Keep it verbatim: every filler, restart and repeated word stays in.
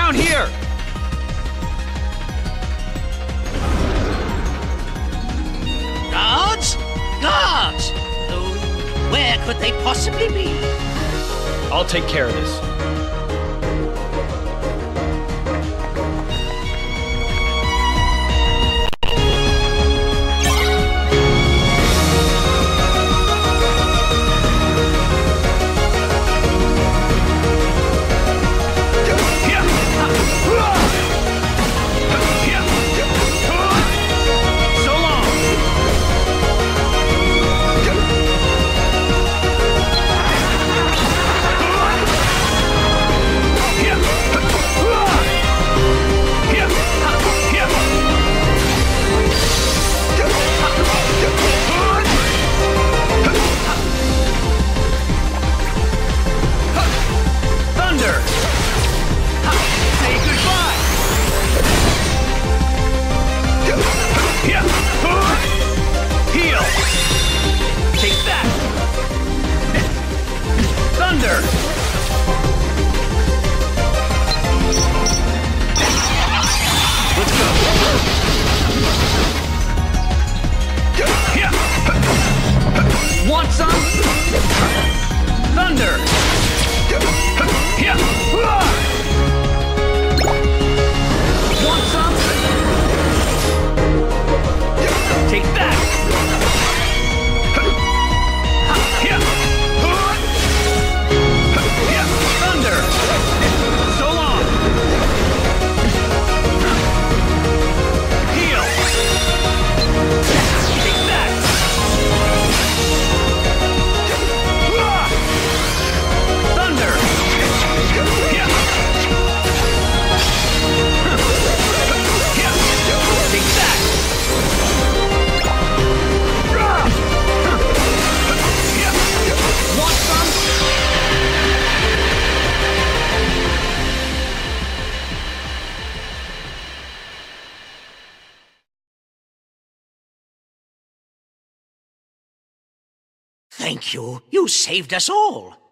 down here! Guards? Guards! Oh, where could they possibly be? I'll take care of this. Want some? Thunder! Want some? Take that! Thunder! So long! Heal! Take that! Thunder! Take that! Want some? Thank you. You saved us all.